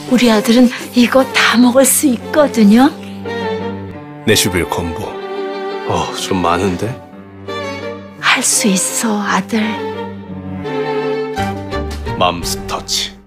우리 아들은 이거 다 먹을 수 있거든요. 내슈빌 콤보. 좀 많은데? 할 수 있어, 아들. 맘스터치.